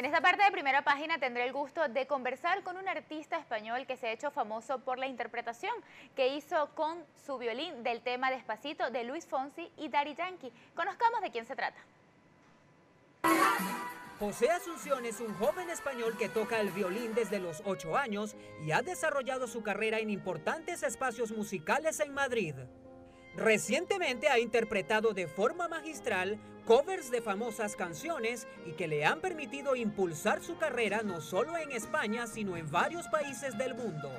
En esta parte de Primera Página tendré el gusto de conversar con un artista español que se ha hecho famoso por la interpretación que hizo con su violín del tema Despacito de Luis Fonsi y Daddy Yankee. Conozcamos de quién se trata. José Asunción es un joven español que toca el violín desde los 8 años y ha desarrollado su carrera en importantes espacios musicales en Madrid. Recientemente ha interpretado de forma magistral covers de famosas canciones y que le han permitido impulsar su carrera no solo en España, sino en varios países del mundo.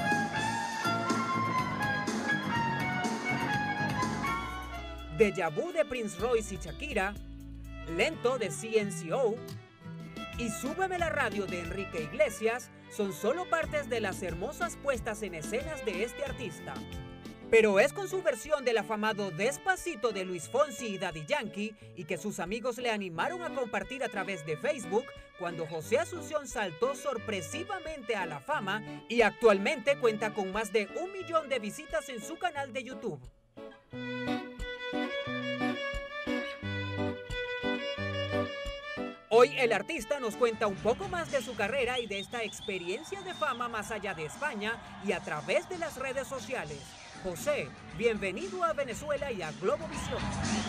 Déjà Vu de Prince Royce y Shakira, Lento de CNCO y Súbeme la radio de Enrique Iglesias son solo partes de las hermosas puestas en escenas de este artista. Pero es con su versión del afamado Despacito de Luis Fonsi y Daddy Yankee y que sus amigos le animaron a compartir a través de Facebook cuando José Asunción saltó sorpresivamente a la fama y actualmente cuenta con más de 1 millón de visitas en su canal de YouTube. Hoy el artista nos cuenta un poco más de su carrera y de esta experiencia de fama más allá de España y a través de las redes sociales. José, bienvenido a Venezuela y a Globovisión.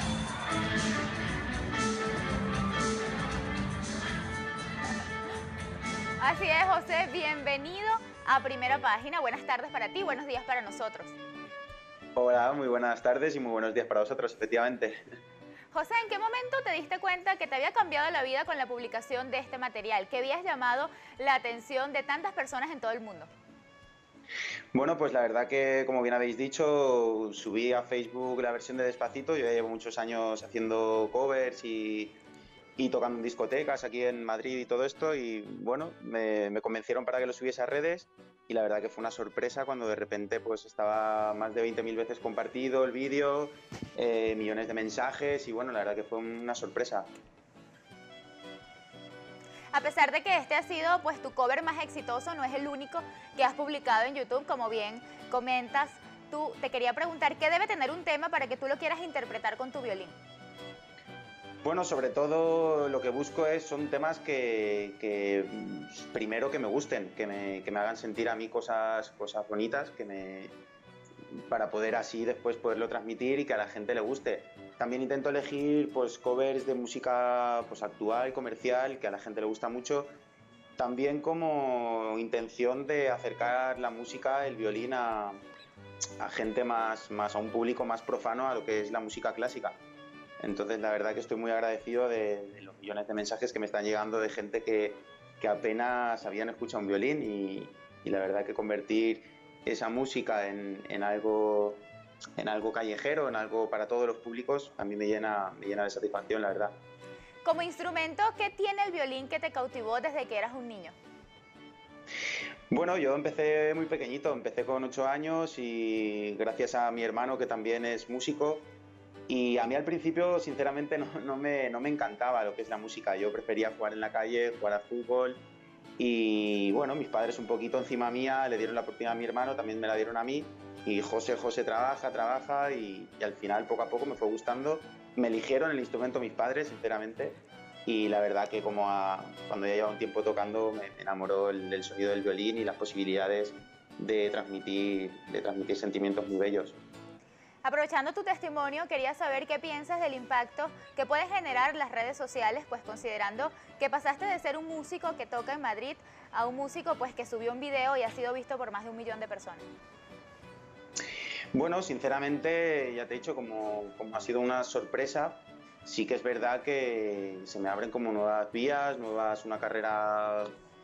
Así es, José, bienvenido a Primera Página. Buenas tardes para ti, buenos días para nosotros. Hola, muy buenas tardes y muy buenos días para vosotros, efectivamente. José, ¿en qué momento te diste cuenta que te había cambiado la vida con la publicación de este material? Que habías llamado la atención de tantas personas en todo el mundo. Bueno, pues la verdad que, como bien habéis dicho, subí a Facebook la versión de Despacito. Yo ya llevo muchos años haciendo covers y tocando en discotecas aquí en Madrid y todo esto. Y bueno, me convencieron para que lo subiese a redes. Y la verdad que fue una sorpresa cuando de repente pues estaba más de 20.000 veces compartido el vídeo, millones de mensajes y bueno, la verdad que fue una sorpresa. A pesar de que este ha sido pues tu cover más exitoso, no es el único que has publicado en YouTube, como bien comentas. Te quería preguntar, ¿qué debe tener un tema para que tú lo quieras interpretar con tu violín? Bueno, sobre todo lo que busco son temas que primero que me gusten, que me hagan sentir a mí cosas bonitas, para poder así después poderlo transmitir y que a la gente le guste. También intento elegir pues covers de música pues actual, comercial, que a la gente le gusta mucho. También como intención de acercar la música, el violín a gente más a un público más profano a lo que es la música clásica. Entonces la verdad que estoy muy agradecido de los millones de mensajes que me están llegando de gente que apenas habían escuchado un violín y la verdad que convertir esa música en algo callejero, en algo para todos los públicos, a mí me llena de satisfacción, la verdad. Como instrumento, ¿qué tiene el violín que te cautivó desde que eras un niño? Bueno, yo empecé muy pequeñito, empecé con 8 años y gracias a mi hermano que también es músico. Y a mí al principio, sinceramente, no me encantaba lo que es la música. Yo prefería jugar en la calle, jugar al fútbol. Y bueno, mis padres un poquito encima mía le dieron la oportunidad a mi hermano, también me la dieron a mí. Y José trabaja y al final poco a poco me fue gustando. Me eligieron el instrumento mis padres, sinceramente. Y la verdad que cuando ya llevaba un tiempo tocando me enamoró el sonido del violín y las posibilidades de transmitir sentimientos muy bellos. Aprovechando tu testimonio, quería saber qué piensas del impacto que pueden generar las redes sociales, pues considerando que pasaste de ser un músico que toca en Madrid a un músico pues que subió un video y ha sido visto por más de 1 millón de personas. Bueno, sinceramente, ya te he dicho, como ha sido una sorpresa, sí que es verdad que se me abren como nuevas vías, una carrera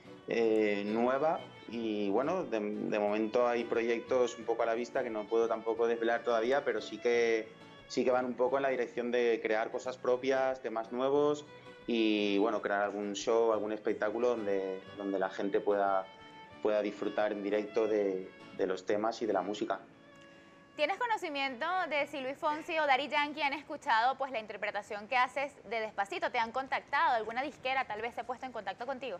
nueva y bueno, de momento hay proyectos un poco a la vista que no puedo tampoco desvelar todavía, pero sí que van un poco en la dirección de crear cosas propias, temas nuevos y bueno, crear algún show, algún espectáculo donde la gente pueda disfrutar en directo de los temas y de la música. ¿Tienes conocimiento de si Luis Fonsi o Daddy Yankee han escuchado pues la interpretación que haces de Despacito? ¿Te han contactado? ¿Alguna disquera tal vez se ha puesto en contacto contigo?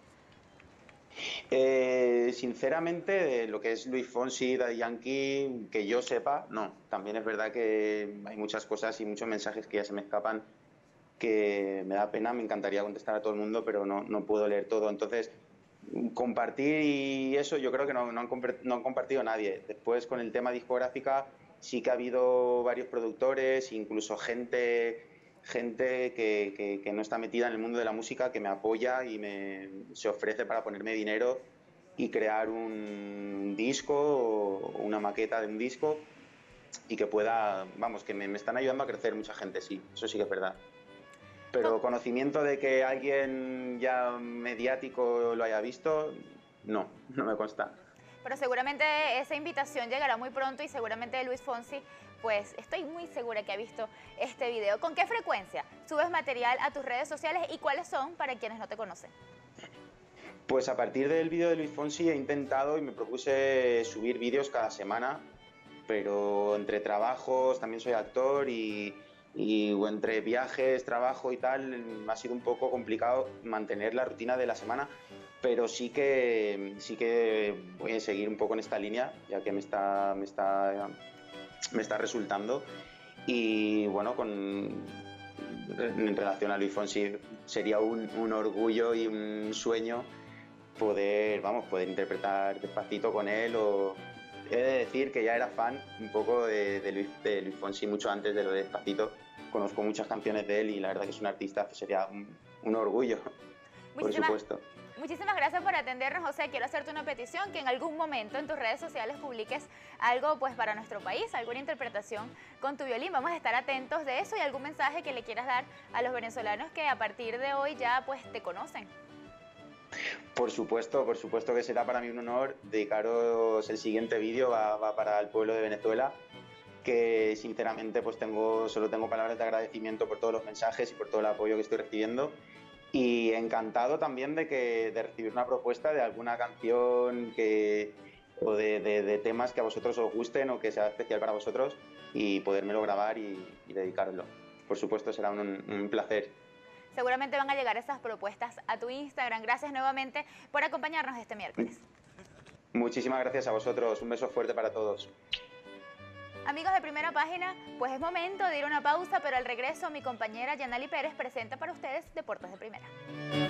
Sinceramente, de lo que es Luis Fonsi, Daddy Yankee, que yo sepa, no. También es verdad que hay muchas cosas y muchos mensajes que ya se me escapan que me da pena, me encantaría contestar a todo el mundo, pero no puedo leer todo. Entonces, compartir y eso yo creo que no han compartido nadie. Después, con el tema discográfica, sí que ha habido varios productores, incluso gente que no está metida en el mundo de la música, que me apoya y se ofrece para ponerme dinero y crear un disco o una maqueta de un disco y que pueda, vamos, que me están ayudando a crecer mucha gente, sí, eso sí que es verdad. Pero conocimiento de que alguien ya mediático lo haya visto, no me consta. Pero seguramente esa invitación llegará muy pronto y seguramente Luis Fonsi, pues estoy muy segura que ha visto este video. ¿Con qué frecuencia subes material a tus redes sociales y cuáles son para quienes no te conocen? Pues a partir del vídeo de Luis Fonsi he intentado y me propuse subir vídeos cada semana, pero entre trabajos, también soy actor y entre viajes, trabajo y tal, me ha sido un poco complicado mantener la rutina de la semana, pero sí que voy a seguir un poco en esta línea, ya que me está resultando. Y bueno, en relación a Luis Fonsi, sería un orgullo y un sueño poder interpretar Despacito con él. He de decir que ya era fan un poco de Luis Fonsi mucho antes de lo de Despacito. Conozco muchas canciones de él y la verdad que es un artista que sería un orgullo, por supuesto. Muchísimas gracias por atendernos, José. Quiero hacerte una petición, que en algún momento en tus redes sociales publiques algo pues para nuestro país, alguna interpretación con tu violín. Vamos a estar atentos de eso y algún mensaje que le quieras dar a los venezolanos que a partir de hoy ya pues te conocen. Por supuesto que será para mí un honor. Dedicaros el siguiente vídeo, va para el pueblo de Venezuela, que sinceramente pues solo tengo palabras de agradecimiento por todos los mensajes y por todo el apoyo que estoy recibiendo. Y encantado también de recibir una propuesta de alguna canción o de temas que a vosotros os gusten o que sea especial para vosotros y podérmelo grabar y dedicarlo. Por supuesto será un placer. Seguramente van a llegar esas propuestas a tu Instagram. Gracias nuevamente por acompañarnos este miércoles. Muchísimas gracias a vosotros. Un beso fuerte para todos. Amigos de Primera Página, pues es momento de ir a una pausa, pero al regreso mi compañera Yanali Pérez presenta para ustedes Deportes de Primera.